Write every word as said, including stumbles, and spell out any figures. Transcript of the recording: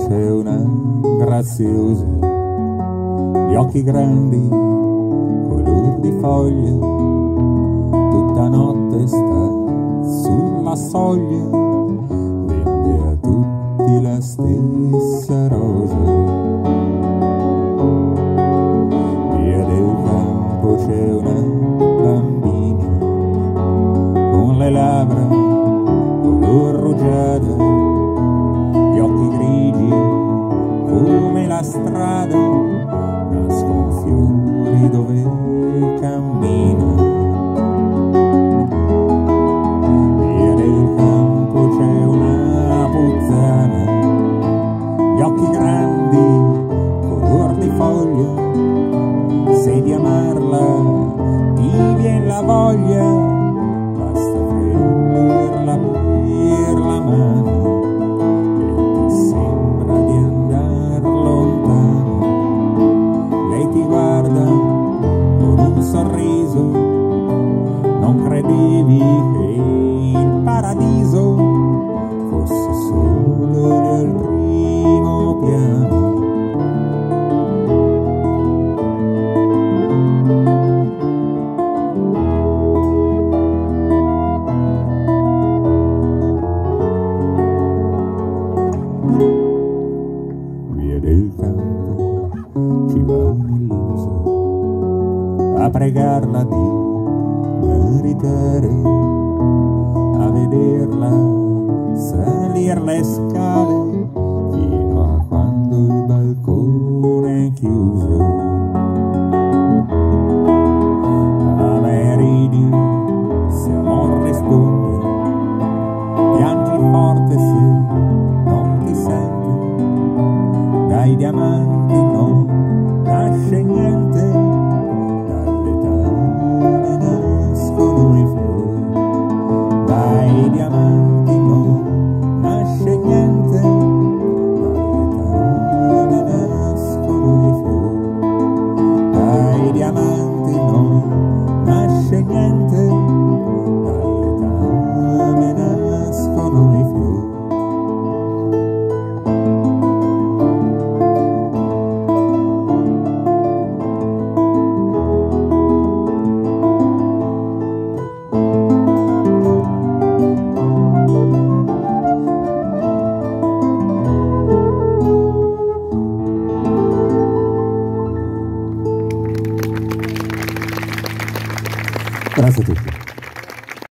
c'è una graziosa, gli occhi grandi, color di foglia, tutta notte sta sulla soglia, vende a tutti la stessa rosa. Via del campo c'è una bambina con le labbra color rugiada, gli occhi grigi come la strada, nascono fiori dove cammina. Via del campo c'è una puttana, gli occhi grandi color di foglia, se di amarla ti vien la voglia, basta prenderla per la mano e ti sembra di andar lontano. Lei ti guarda con un sorriso, non credevi che il paradiso fosse solo lì al primo piano. Via del campo ci va un illuso a pregarla di meritare, a vederla salir le scale fino a quando il balcone è chiuso. A me ridi se amor risponde, piangi forte se non ti sente, dai diamanti non nasce niente, dalle tane nascono i fiori, dai diamanti non nasce niente, dalle tane nascono i fiori, dai diamanti non nasce niente, dalle tane nascono i fiori. Grazie a tutti.